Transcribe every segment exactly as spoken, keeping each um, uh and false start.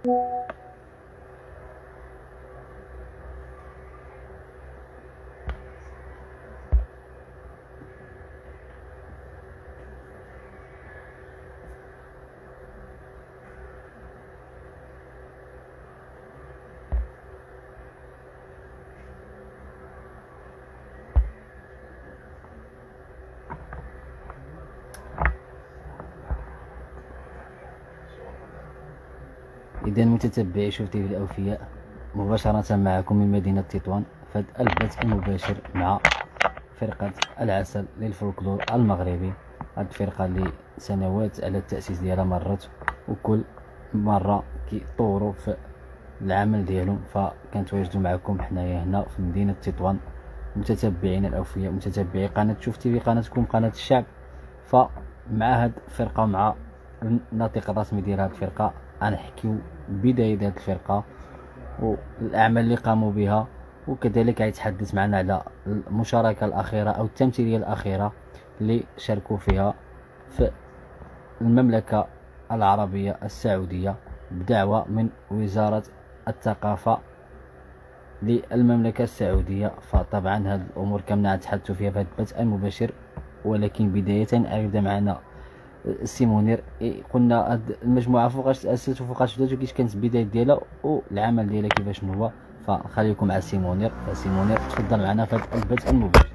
إذا متتبعي شوف تيفي الأوفياء، مباشرة معكم من مدينة تطوان في هذا البث المباشر مع فرقة العسل للفولكلور المغربي. هاد الفرقة اللي سنوات على التأسيس ديالها مرت، وكل مرة كيطوروا في العمل ديالهم، فكنتواجدوا معكم حنايا هنا في مدينة تطوان. متتبعين الأوفياء، متتبعي قناة شوف تيفي، قناتكم قناة الشعب. فمع هاد الفرقة، مع الناطق الرسمي ديال هاد الفرقة، غنحكيو بداية هاد الفرقة والأعمال اللي قاموا بها، وكذلك غيتحدث معنا على المشاركة الأخيرة أو التمثيلية الأخيرة اللي شاركوا فيها في المملكة العربية السعودية بدعوة من وزارة الثقافة للمملكة السعودية. فطبعا هاد الأمور كاملة نتحدثوا فيها في هاد البث المباشر، ولكن بداية غيبدا معنا السي منير. قلنا هاد المجموعة فوقاش تأسست وفوقاش بدات وكيفاش كانت البداية ديالها والعمل ديالها كيفاش هو. فخليكم مع السي منير. السي منير تفضل معنا في هاد البث المباشر.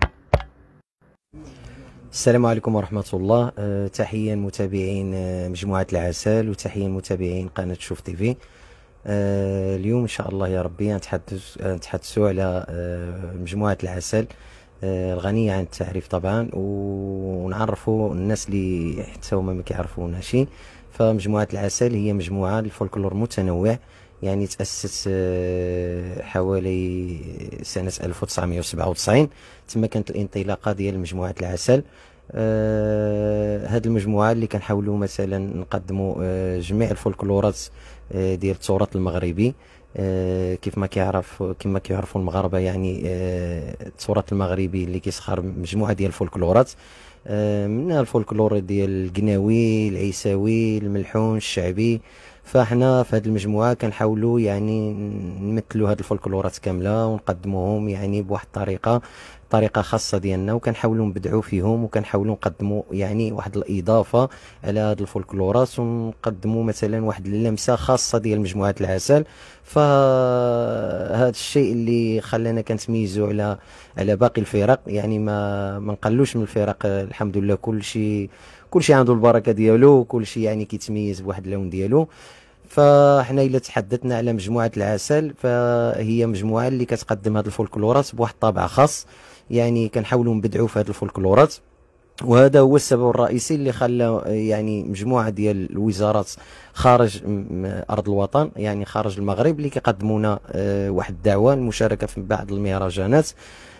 السلام عليكم ورحمة الله. أه تحية متابعين أه مجموعة العسل، وتحية متابعين قناة شوف تيفي. أه اليوم إن شاء الله يا ربي نتحدث نتحدثوا على أه مجموعة العسل أه الغنية عن التعريف طبعا، ونعرفوا الناس اللي حتى هما ما كيعرفوناش. فمجموعة العسل هي مجموعة للفولكلور متنوع، يعني تأسست أه حوالي سنة ألف وتسعمائة وسبعة وتسعين، تما كانت الانطلاقة ديال مجموعة العسل. آه هاد المجموعة اللي كنحاولوا مثلا نقدموا آه جميع الفولكلورات آه ديال التراث المغربي. آه كيف ما كيعرف كما كيعرفوا المغاربه، يعني آه التراث المغربي اللي كيسخر مجموعه ديال الفولكلورات، آه منها الفولكلور ديال القناوي، العيساوي، الملحون، الشعبي. فاحنا في هذه المجموعه كنحاولوا يعني نمثلوا هذه الفولكلورات كامله ونقدموهم يعني بواحد الطريقه طريقه خاصه ديالنا، وكنحاولوا نبدعوا فيهم، وكنحاولوا نقدموا يعني واحد الاضافه على هذه الفولكلورات، ونقدموا مثلا واحد اللمسه خاصه ديال مجموعه العسل. فهذا الشيء اللي خلانا كنتميزوا على على باقي الفرق، يعني ما ما نقلوش من الفرق. الحمد لله كل شيء كل شيء عنده البركه ديالو، كل شيء يعني كيتميز بواحد اللون ديالو. فاحنا الا تحدثنا على مجموعه العسل، فهي مجموعه اللي كتقدم هذه الفولكلورات بواحد الطابع خاص، يعني كنحاولوا نبدعوا في هذه الفولكلورات. وهذا هو السبب الرئيسي اللي خلى يعني مجموعه ديال الوزارات خارج ارض الوطن، يعني خارج المغرب، اللي كيقدمونا واحد الدعوه للمشاركه في بعض المهرجانات.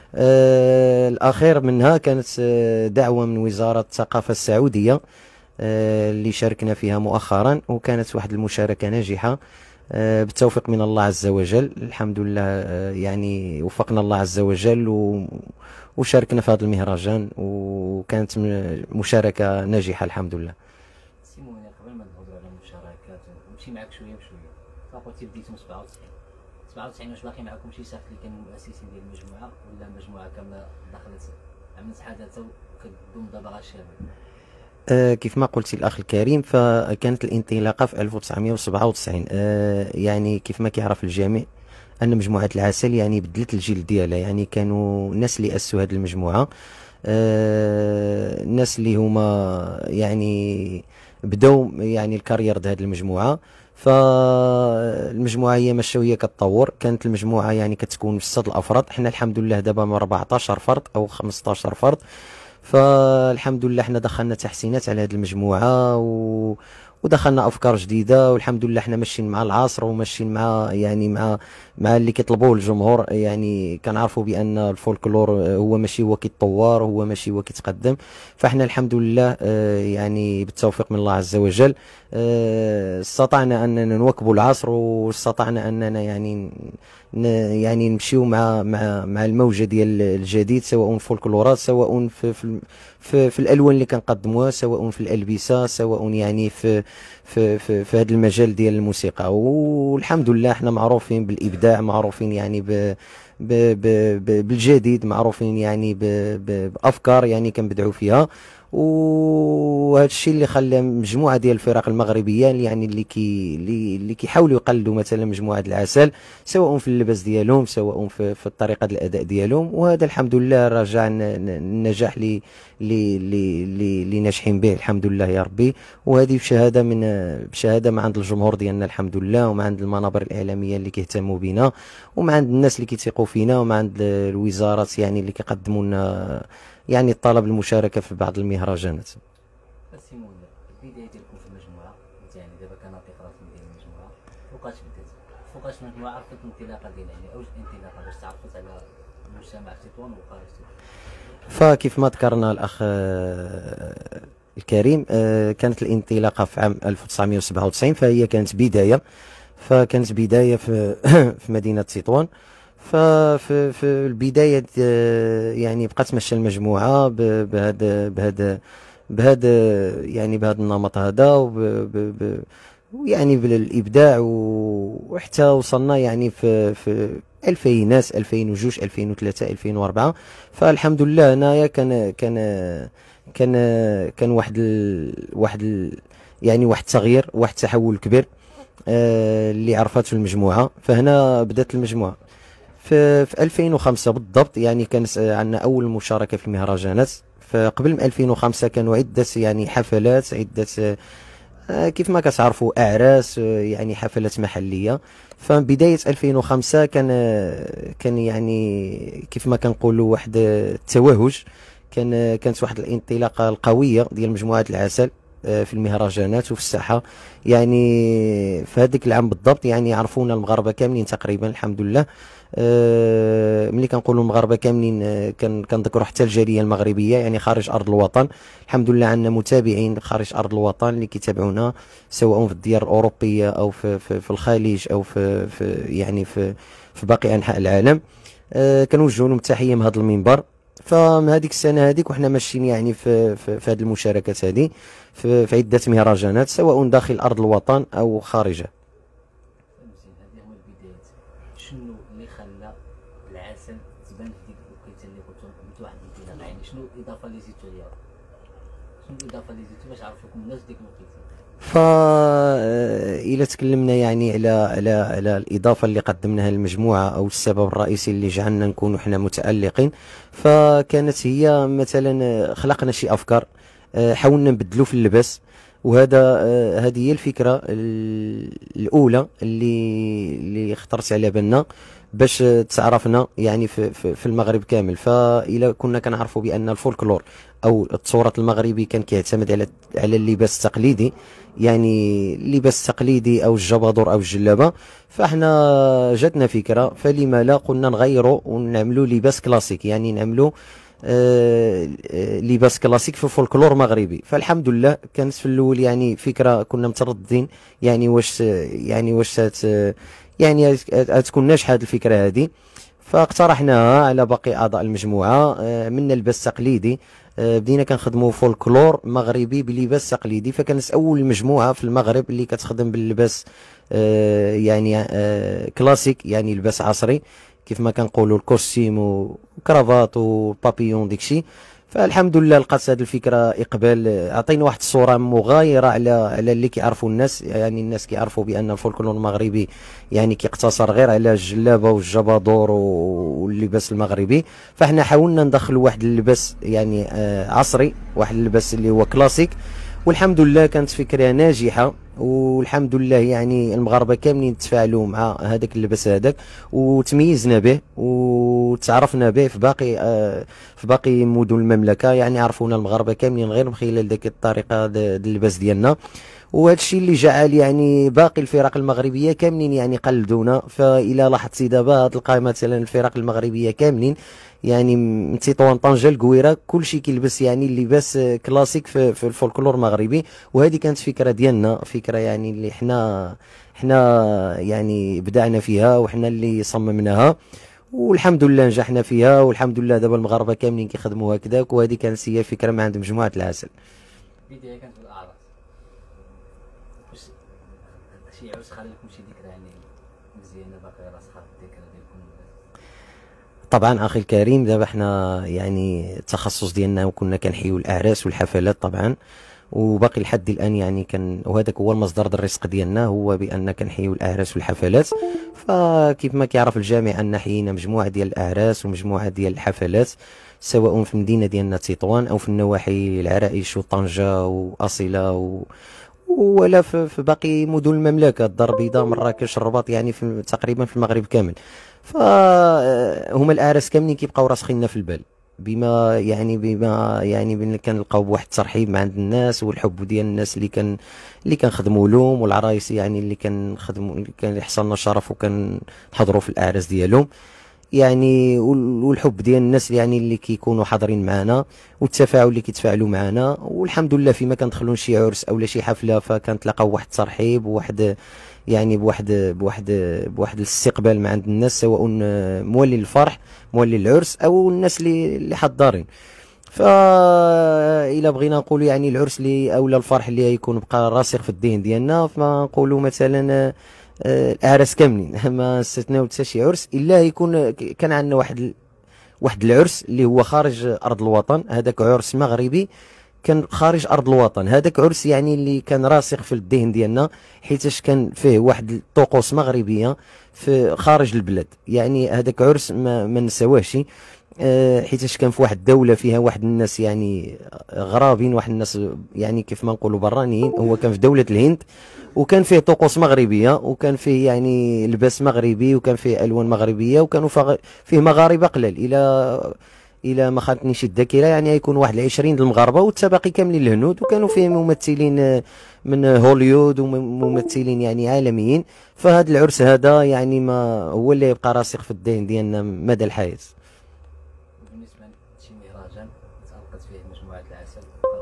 آه الاخير منها كانت دعوه من وزاره الثقافه السعوديه آه اللي شاركنا فيها مؤخرا، وكانت واحد المشاركه ناجحه آه بالتوفيق من الله عز وجل. الحمد لله آه يعني وفقنا الله عز وجل وشاركنا في هذا المهرجان، وكانت مشاركه ناجحه الحمد لله. سيموني، قبل ما نهضروا على المشاركات نمشي معك شويه بشويه. فقلتي بديتو سبعة وتسعين سبعة وتسعين، واش باقي معكم شي شخص اللي كانوا مؤسسين ديال المجموعه، ولا المجموعه كامله دخلت عملت حدث وكتضم دابا غير الشباب؟ آه كيف ما قلت الاخ الكريم، فكانت الانطلاقه في ألف وتسعمائة وسبعة وتسعين. آه يعني كيف ما كيعرف الجميع ان مجموعه العسل يعني بدلت الجيل ديالها، يعني كانوا الناس اللي اسسوا هذه المجموعه آه الناس اللي هما يعني بداو يعني الكارير ديال هذه المجموعه. فالمجموعه هي ماشيه وهي كتطور. كانت المجموعه يعني كتكون في ستة الافراد، حنا الحمد لله دابا من أربعطاش فرد او خمسطاش فرد. فالحمد لله حنا دخلنا تحسينات على هذه المجموعه و ودخلنا افكار جديده، والحمد لله حنا ماشيين مع العصر وماشيين مع يعني مع مع اللي كيطلبوه الجمهور. يعني كنعرفوا بان الفولكلور هو ماشي هو كيتطور، هو ماشي هو كيتقدم. فاحنا الحمد لله يعني بالتوفيق من الله عز وجل استطعنا اننا نواكبوا العصر، واستطعنا اننا يعني يعني نمشيو مع مع مع الموجه ديال الجديد، سواء الفولكلورات، سواء في في, في في الالوان اللي كنقدموها، سواء في الالبسه، سواء يعني في في في, في هذا المجال ديال الموسيقى. والحمد لله احنا معروفين بالابداع، معروفين يعني ب ب ب ب بالجديد، معروفين يعني ب ب بافكار يعني كنبدعوا فيها. وهذا الشيء اللي خلى مجموعه ديال الفرق المغربيه يعني اللي كي اللي, اللي كيحاولوا يقلدوا مثلا مجموعه العسل، سواء في اللباس ديالهم، سواء في, في طريقه الاداء ديالهم. وهذا الحمد لله رجع النجاح اللي اللي اللي ناجحين به الحمد لله يا ربي. وهذه بشهاده من بشهاده من عند الجمهور ديالنا الحمد لله، ومن عند المنابر الاعلاميه اللي كيهتموا بنا، ومن عند الناس اللي كيثيقوا فينا، ومن عند الوزارات يعني اللي كيقدموا لنا يعني الطلب المشاركه في بعض المهرجانات. السيمون البدايه ديالكم في المجموعه، يعني دابا كنعطيك راسم ديال المجموعه، فوقاش بدات؟ فوقاش المجموعه عرفت الانطلاقه ديالها، يعني اوج الانطلاقه باش تعرفت على مجتمع تطوان وخارج تطوان؟ فكيف ما ذكرنا الاخ الكريم، كانت الانطلاقه في عام ألف وتسعمائة وسبعة وتسعين، فهي كانت بدايه فكانت بدايه في في مدينه تطوان. ففي في البدايه يعني بقات ماشيه المجموعه بهذا بهذا بهذا يعني بهذا النمط هذا، ويعني بالابداع، وحتى وصلنا يعني في في ألفينات ألفين وجوج ألفين وثلاثة ألفين وأربعة. فالحمد لله هنايا كان كان كان كان واحد ال واحد ال يعني واحد التغيير، واحد التحول كبير آه اللي عرفته المجموعه. فهنا بدات المجموعه في, في ألفين وخمسة بالضبط، يعني كانت عندنا اول مشاركه في المهرجانات. فقبل من ألفين وخمسة كانوا عده يعني حفلات، عده آه كيف ما كتعرفوا اعراس، آه يعني حفلات محليه. فبدايه ألفين وخمسة كان آه كان يعني كيف ما كنقولوا واحد التوهج، كان كانت واحد الانطلاقه القويه ديال مجموعه العسل في المهرجانات وفي الساحه. يعني في هذاك العام بالضبط يعني عرفونا المغاربه كاملين تقريبا الحمد لله. أه ملي كنقولوا المغاربه كاملين أه كنذكروا حتى الجاليه المغربيه يعني خارج ارض الوطن. الحمد لله عندنا متابعين خارج ارض الوطن اللي كيتابعونا سواء في الديار الاوروبيه او في, في, في الخليج او في, في يعني في, في باقي انحاء العالم. أه كنوجهوا لهم التحيه من هذا المنبر. فمن هذيك السنه هذيك وحنا ماشيين يعني في في, في هذه المشاركات هذه في, في عده مهرجانات سواء داخل ارض الوطن او خارجه. مزيان، هذه هو البدايات. شنو اللي خلى العسل تبان في ديك الوقيته اللي قلتو عملتوا واحد الانطلاقه؟ يعني شنو الاضافه اللي زدتوا ليها؟ شنو الاضافه اللي زدتوا باش عرفوكم الناس ديك الوقيته؟ فإذا تكلمنا يعني على على على الإضافة اللي قدمناها للمجموعة أو السبب الرئيسي اللي جعلنا نكونوا حنا متألقين، فكانت هي مثلا خلقنا شي أفكار، حاولنا نبدلوا في اللباس. وهذا هذه هي الفكرة الأولى اللي اللي خطرت على بالنا باش تعرفنا يعني في, في, في المغرب كامل. فإلا كنا كنعرفوا بأن الفولكلور أو التراث المغربي كان كيعتمد على على اللباس التقليدي، يعني اللباس التقليدي أو الجبادور أو الجلابة، فاحنا جاتنا فكرة فلما لا قلنا نغيروا ونعملوا لباس كلاسيك، يعني نعملوا آه لباس كلاسيك في فولكلور مغربي. فالحمد لله كانت في الاول يعني فكره كنا مترددين يعني واش يعني واش يعني تكون ناجحه هذه الفكره هذه. فاقترحناها على باقي اعضاء المجموعه، آه من اللباس التقليدي آه بدينا كنخدموا فولكلور مغربي بلباس تقليدي. فكانت اول مجموعه في المغرب اللي كتخدم باللباس آه يعني آه كلاسيك، يعني لباس عصري كيف ما كنقولوا الكوستيم وكرافات وبابيون ديكشي. فالحمد لله لقات هذه الفكره اقبال، عطينا واحد الصوره مغايره على على اللي كيعرفوا الناس. يعني الناس كيعرفوا بان الفولكلور المغربي يعني كيقتصر غير على الجلابه والجبادور واللباس المغربي. فاحنا حاولنا ندخلوا واحد اللباس يعني آه عصري، واحد اللباس اللي هو كلاسيك. والحمد لله كانت فكره ناجحه، والحمد لله يعني المغاربه كاملين تفاعلوا مع هذاك اللباس هذاك وتميزنا به وتعرفنا به في باقي آه في باقي مدن المملكه. يعني عرفونا المغاربه كاملين غير من خلال ديك الطريقه ديال اللباس ديالنا. وهذا الشيء اللي جعل يعني باقي الفرق المغربيه كاملين يعني قلدونا. فإلى لاحظتي دابا تلقى مثلا الفرق المغربيه كاملين يعني من تطوان طنجة القويره كلشي كيلبس يعني اللباس كلاسيك في, في الفولكلور المغربي. وهذه كانت فكره ديالنا، فكره يعني اللي حنا حنا يعني بدعنا فيها وحنا اللي صممناها، والحمد لله نجحنا فيها. والحمد لله دابا المغاربه كاملين كيخدموا هكذاك. وهذه كانت هي فكره من عند مجموعه العسل. البدايه كانت بالاعراس، شي عرس خلى لكم شي ذكرى يعني مزيانه باقي راسخه في الذاكره ديالكم؟ طبعا اخي الكريم، دابا حنا يعني التخصص ديالنا كنا كنحيو الاعراس والحفلات طبعا، وباقي لحد الان يعني كان، وهذاك هو المصدر ديال الرزق ديالنا، هو بان كنحيو الاعراس والحفلات. فكيف ما كيعرف الجميع ان حيينا مجموعه ديال الاعراس ومجموعه ديال الحفلات، سواء في المدينه ديالنا تطوان او في النواحي العرائش وطنجه واصيله و... ولا في, في باقي مدن المملكه، الدار البيضاء، مراكش، الرباط، يعني في تقريبا في المغرب كامل. فهما الاعراس كاملين كيبقاو راسخين في البال، بما يعني بما يعني كنلقاو بواحد الترحيب مع عند الناس، والحب ديال الناس اللي كان اللي كنخدموا لهم، والعرايس يعني اللي كنخدموا، اللي كان يحصل لنا شرف وكنحضروا في الاعراس ديالهم يعني، والحب ديال الناس يعني اللي كيكونوا حاضرين معنا، والتفاعل اللي كيتفاعلوا معنا. والحمد لله فيما كندخلوا لشي عرس او شي حفله فكنتلاقاو واحد الترحيب وواحد يعني بواحد بواحد بواحد الاستقبال مع عند الناس، سواء مولي الفرح مولي العرس او الناس اللي اللي حاضرين. فإلا بغينا نقولوا يعني العرس اللي اولا الفرح اللي يكون بقى راسخ في الذهن ديالنا، فنقولوا مثلا الاعراس كاملين ما استثناو حتى شي عرس الا يكون كان عندنا واحد واحد العرس اللي هو خارج ارض الوطن، هذاك عرس مغربي كان خارج ارض الوطن، هذاك عرس يعني اللي كان راسخ في الذهن ديالنا، حيتاش كان فيه واحد الطقوس مغربيه في خارج البلاد. يعني هذاك عرس ما, ما نساوهش، أه حيتاش كان في واحد الدوله فيها واحد الناس يعني غرابين، واحد الناس يعني كيف ما نقولوا برانيين. هو كان في دوله الهند، وكان فيه طقوس مغربيه، وكان فيه يعني لباس مغربي، وكان فيه الوان مغربيه، وكانوا فيه مغاربه قلال، الى الى ما خانتنيش الذاكره يعني يكون واحد العشرين د المغاربه، والتباقي كاملين الهنود، وكانوا فيه ممثلين من هوليوود وممثلين يعني عالميين. فهذا العرس هذا يعني ما هو اللي يبقى راسخ في الذهن ديالنا مدى الحياه. بالنسبه لشي مهرجان تألقت فيه مجموعه العسل،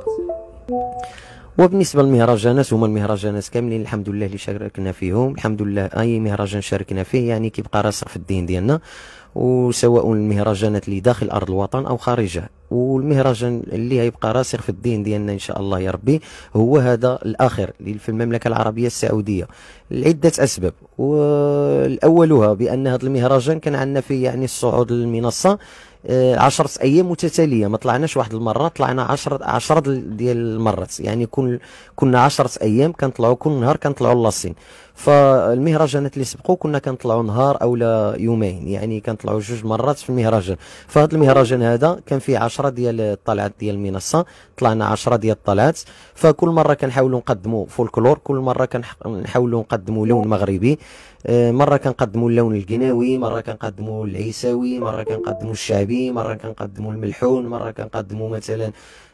وبالنسبه للمهرجانات، هما المهرجانات كاملين الحمد لله اللي شاركنا فيهم، الحمد لله اي مهرجان شاركنا فيه يعني كيبقى راسخ في الدين ديالنا، وسواء المهرجانات اللي داخل ارض الوطن او خارجها. والمهرجان اللي هيبقى راسخ في الدين ديالنا ان شاء الله يا ربي هو هذا الاخر اللي في المملكه العربيه السعوديه، لعده اسباب. والاولها بان هذا المهرجان كان عندنا فيه يعني الصعود للمنصه عشرة ايام متتاليه، ما طلعناش واحد المره، طلعنا عشرة عشرة ديال المرات، يعني كل كنا عشرة ايام كنطلعوا كل نهار كنطلعوا لاصين. فالمهرجانات اللي سبقوا كنا كنطلعوا نهار اولا يومين، يعني كنطلعوا جوج مرات في المهرجان. فهذا المهرجان هذا كان فيه عشرة ديال الطلعات ديال المنصه، طلعنا عشرة ديال الطلعات. فكل مره كنحاولوا نقدموا فولكلور، كل مره كنحاولوا نقدموا لون مغربي، مره كنقدموا اللون القناوي، مره كنقدموا العيساوي، مره كنقدموا الشعبي، مره كنقدموا الملحون، مره كنقدموا مثلا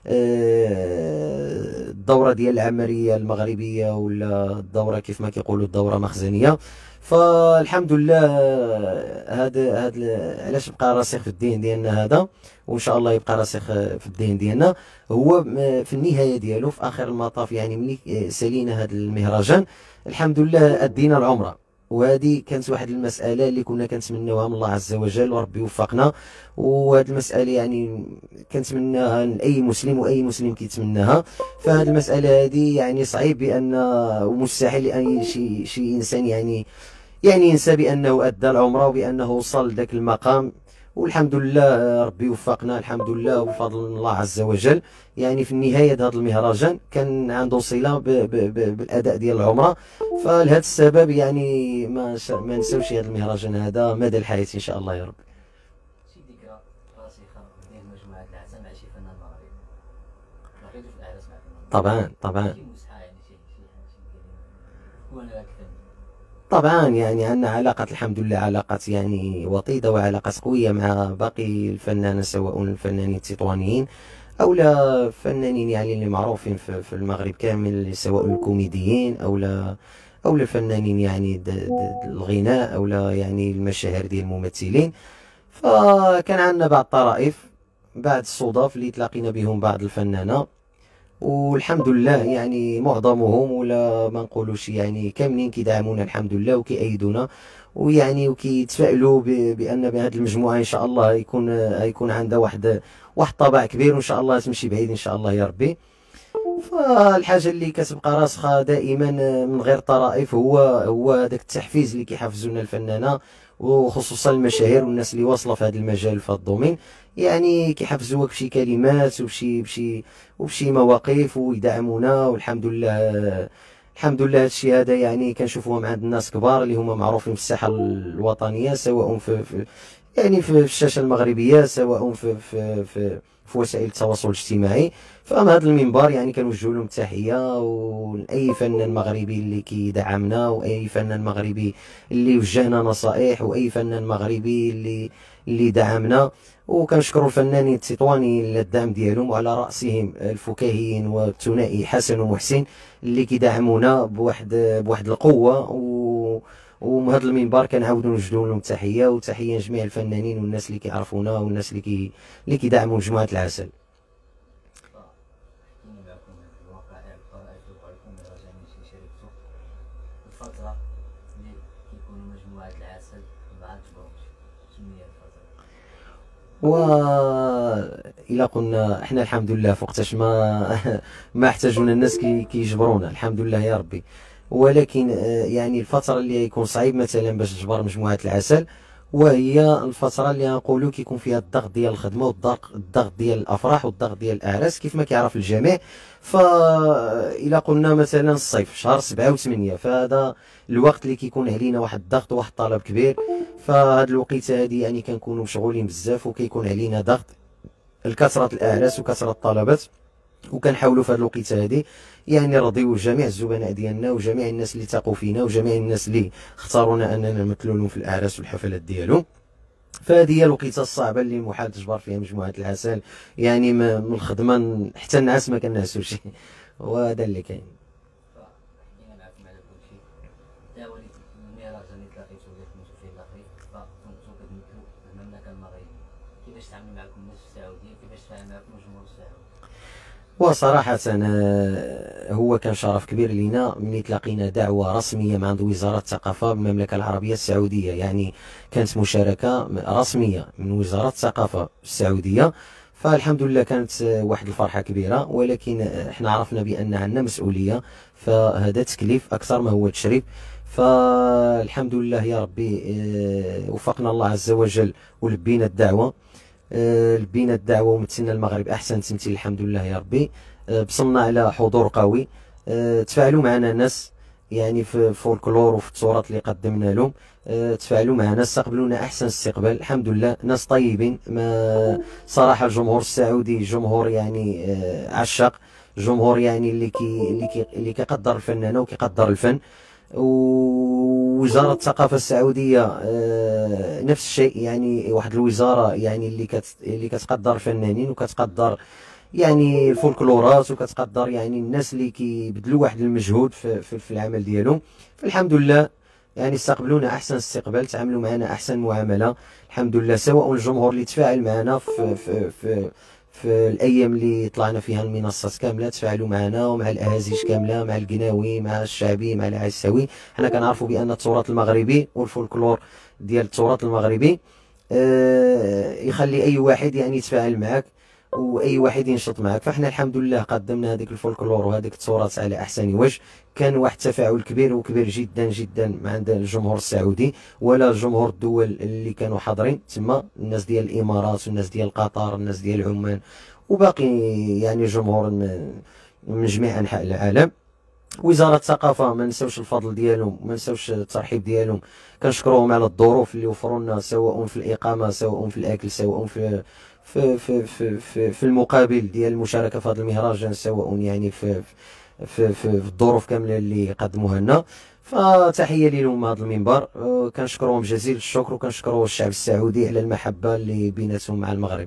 الدوره ديال العمريه المغربيه، ولا الدوره كيف ما كيقولوا الدوره مخزنيه. فالحمد لله هذا هذا علاش بقى راسخ في الذهن ديالنا هذا، وان شاء الله يبقى راسخ في الذهن ديالنا. هو في النهايه ديالو في اخر المطاف يعني ملي سالينا هذا المهرجان الحمد لله ادينا العمره. وهذه كانت واحد المساله اللي كنا كنتمناوها من الله عز وجل، وربي وفقنا. وهذه المساله يعني كنتمناها لاي مسلم، واي مسلم كيتمناها. فهذه المساله هذه يعني صعيب بان ومستحيل لاي شي شي انسان يعني يعني ينسى بانه ادى العمره وبانه وصل لذاك المقام. والحمد لله ربي وفقنا الحمد لله وبفضل الله عز وجل. يعني في النهايه هذا المهرجان كان عنده صله ب ب ب بالاداء ديال العمره. فلهذا السبب يعني ما ما نساوش هذا المهرجان هذا مدى الحياه ان شاء الله يا رب. شي ذكرى راسخه ديال مجموعه العسل مع شي فنان مغربي لقيتو في الاعراس مع فنان؟ طبعا طبعا شي مسحه يعني شي شي شي وانا راك طبعا يعني عندنا علاقة الحمد لله، علاقات يعني وطيدة وعلاقات قوية مع باقي الفنانين، سواء الفنانين التطوانيين او لا فنانين يعني اللي معروفين في, في المغرب كامل، سواء الكوميديين او لا او الفنانين يعني د د الغناء او لا يعني المشاهير ديال الممثلين. فكان عندنا بعض الطرائف، بعض الصدف اللي تلاقينا بهم بعض الفنانة، والحمد لله يعني معظمهم ولا ما نقولوش يعني كاملين كيدعمونا الحمد لله وكيأيدونا، ويعني وكيتفائلوا بان بهذه المجموعه ان شاء الله يكون يكون عندها واحد واحد طابع كبير، وان شاء الله تمشي بعيد ان شاء الله يا ربي. فالحاجه اللي كتبقى راسخه دائما من غير طرائف هو هو هذاك التحفيز اللي كيحفزوا لنا الفنانه، وخصوصا المشاهير والناس اللي واصله في هذا المجال في هذا الدومين، يعني كيحفزوك بشي كلمات وبشي بشي وبشي مواقف ويدعمونا. والحمد لله الحمد لله هادشي هذا يعني كنشوفوه عند الناس كبار اللي هما معروفين في الساحه الوطنيه، سواء في, في يعني في الشاشه المغربيه، سواء في في في, في وسائل التواصل الاجتماعي. فمن هذا المنبر يعني كنوجه لهم التحيه، واي فنان مغربي اللي كيدعمنا، واي فنان مغربي اللي وجهنا نصائح، واي فنان مغربي اللي اللي دعمنا. وكنشكروا الفنانين التطوانيين على الدعم ديالهم، وعلى راسهم الفكاهيين والثنائي حسن ومحسن اللي كيدعمونا بواحد بواحد القوه. و ومن هذا المنبر كنعاودوا نوجدوا لهم التحيه، وتحيه لجميع الفنانين والناس اللي كيعرفونا والناس اللي كي اللي كيدعموا مجموعه العسل. الفترة اللي كيكونوا مجموعة العسل مع الجمهور، شنو هي الفترة؟ و الا قلنا احنا الحمد لله فوقتاش ما ما احتاجونا الناس كي كيجبرونا الحمد لله يا ربي. ولكن يعني الفتره اللي يكون صعيب مثلا باش تجبر مجموعه العسل، وهي الفتره اللي نقولوا كيكون فيها الضغط ديال الخدمه والضغط ديال الافراح والضغط ديال الاعراس كيف ما كيعرف الجميع. فإلا قلنا مثلا الصيف شهر سبعة وثمانية، فهذا الوقت اللي كيكون علينا واحد الضغط وواحد الطلب كبير. فهاد الوقيته هادي يعني كنكونوا مشغولين بزاف، وكيكون علينا ضغط لكثره الاعراس وكثره الطلبات. وكنحاولوا في هاد الوقيته هادي يعني نرضيو جميع الزبناء ديالنا وجميع الناس اللي تاقوا فينا وجميع الناس اللي اختارونا اننا نمثلوا لهم في الاعراس والحفلات ديالهم. فهذه هي الوقيته الصعبه اللي محال تجبر فيها مجموعه العسل، يعني من الخدمه حتى النعاس ما كنعسوش. وهذا اللي كاين. حكينا معكم على كل شيء. داولي المهرجان اللي تلاقيتو اللي خدمتو فيه الاخرين، فكنتو كتمثلوا المملكه المغربيه، كيفاش تعاملوا معكم الناس السعوديه، كيفاش تعامل معكم الجمهور السعودي؟ وصراحة هو كان شرف كبير لينا ملي تلاقينا دعوة رسمية من عند وزارة الثقافة بالمملكة العربية السعودية، يعني كانت مشاركة رسمية من وزارة الثقافة السعودية. فالحمد لله كانت واحد الفرحة كبيرة، ولكن احنا عرفنا بأن عندنا مسؤولية، فهذا تكليف أكثر ما هو تشريف. فالحمد لله يا ربي وفقنا الله عز وجل ولبينا الدعوة لبينا الدعوه ومثلنا المغرب احسن تمثيل الحمد لله يا ربي. بصمنا على حضور قوي، تفاعلوا معنا ناس يعني في الفولكلور وفي التراث اللي قدمنا لهم، تفاعلوا معنا استقبلونا احسن استقبال الحمد لله. ناس طيبين، ما صراحه الجمهور السعودي جمهور يعني عشاق، جمهور يعني اللي كي اللي كي اللي كيقدر الفنانه وكيقدر الفن. ووزارة الثقافة السعودية نفس الشيء، يعني واحد الوزارة يعني اللي كت اللي كتقدر الفنانين وكتقدر يعني الفولكلورات وكتقدر يعني الناس اللي كيبذلوا واحد المجهود في, في, في العمل ديالهم. فالحمد لله يعني استقبلونا احسن استقبال، تعاملوا معنا احسن معاملة الحمد لله، سواء الجمهور اللي تفاعل معنا في في في في الايام اللي طلعنا فيها المنصات كامله، تفاعلوا معنا ومع الاهازيج كامله، مع القناوي مع الشعبي مع العساوي. حنا كنعرفوا بان التراث المغربي والفولكلور ديال التراث المغربي آه يخلي اي واحد يعني يتفاعل معك واي واحد ينشط معك. فاحنا الحمد لله قدمنا هذيك الفولكلور وهذيك التراث على احسن وجه. كان واحد التفاعل كبير وكبير جدا جدا مع الجمهور السعودي ولا جمهور الدول اللي كانوا حاضرين تما، الناس ديال الامارات والناس ديال قطر والناس ديال عمان وباقي يعني جمهور من جميع انحاء العالم. وزارة الثقافة ما نساوش الفضل ديالهم، ما نساوش الترحيب ديالهم، كنشكروهم على الظروف اللي وفروا لنا، سواء في الإقامة سواء في الأكل سواء في في في في في, في المقابل ديال المشاركة في هذا المهرجان، سواء يعني في في في, في الظروف كاملة اللي قدموها لنا. فتحية لهم هذا المنبر، كنشكروهم جزيل الشكر، وكنشكروا الشعب السعودي على المحبة اللي بيناتهم مع المغرب.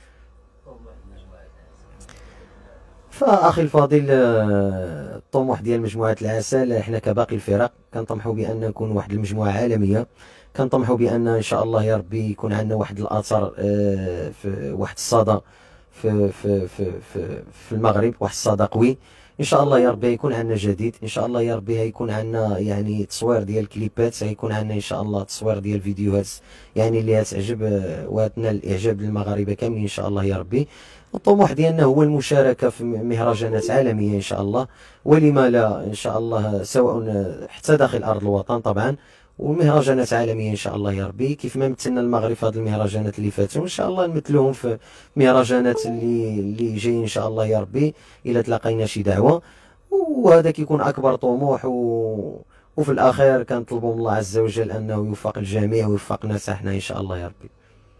فاخي الفاضل الطموح ديال مجموعه العسل، احنا كباقي الفرق كنطمحوا بان نكون واحد المجموعه عالميه، كنطمحوا بان ان شاء الله يا ربي يكون عندنا واحد الاثر في واحد الصدى في في في في, في المغرب، واحد الصدى قوي ان شاء الله يا ربي يكون عندنا جديد، ان شاء الله يا ربي هيكون عندنا يعني تصوير ديال الكليبات، هيكون عندنا ان شاء الله تصوير ديال الفيديوهات يعني اللي هتعجب آه، وتنال الاعجاب للمغاربه كاملين ان شاء الله يا ربي. الطموح ديالنا هو المشاركه في مهرجانات عالميه ان شاء الله، ولما لا ان شاء الله، سواء حتى داخل ارض الوطن طبعا، ومهرجانات عالميه ان شاء الله يا ربي، كيف ما مثلنا المغرب في هذه المهرجانات اللي فاتوا ان شاء الله نمثلوهم في مهرجانات اللي اللي جايين ان شاء الله يا ربي، الا تلاقينا شي دعوه. وهذا كيكون اكبر طموح و... وفي الاخير كنطلبوا من الله عز وجل انه يوفق الجميع ويوفقنا حتى حنا ان شاء الله يا ربي.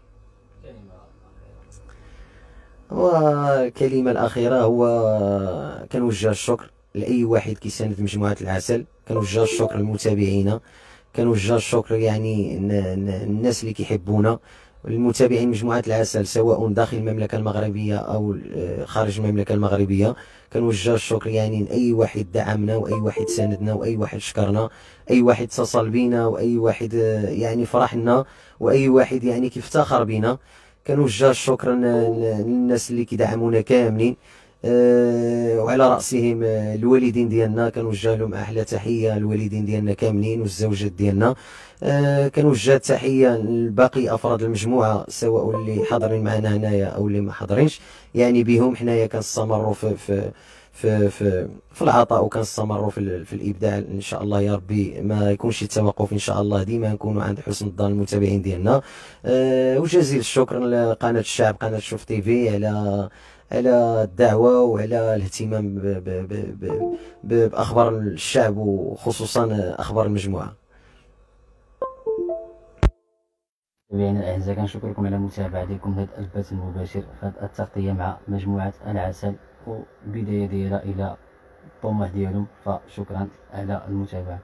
والكلمه الاخيره هو كنوجه الشكر لاي واحد كيساند مجموعه العسل، كنوجه الشكر للمتابعين، كنوجه الشكر يعني الناس اللي كيحبونا، المتابعين مجموعة العسل سواء داخل المملكة المغربية أو خارج المملكة المغربية. كنوجه الشكر يعني لأي واحد دعمنا وأي واحد ساندنا وأي واحد شكرنا، أي واحد اتصل بينا وأي واحد يعني فرحنا وأي واحد يعني كيفتخر بينا. كنوجه الشكر للناس اللي كيدعمونا كاملين، أه وعلى رأسهم الوالدين ديالنا، كنوجه لهم أحلى تحية، الوالدين ديالنا كاملين والزوجات ديالنا. أه كنوجه تحية لباقي أفراد المجموعة سواء اللي حاضرين معنا هنايا أو اللي ما حاضرينش، يعني بهم حنايا كنستمروا في في في في, في العطاء وكنستمروا في, في الإبداع إن شاء الله يا ربي، ما يكونش التوقف إن شاء الله، ديما نكونوا عند حسن الظن المتابعين ديالنا. أه وجزيل الشكر لقناة الشعب، قناة شوف تيفي، على على الدعوة وعلى الاهتمام ب ب ب ب ب بأخبار الشعب وخصوصا أخبار المجموعة. متابعينا الأعزاء، كنشكركم على متابعتكم هذا البث المباشر في هذه التغطية مع مجموعة العسل والبداية ديالها إلى الطموح ديالهم، فشكرا على المتابعة.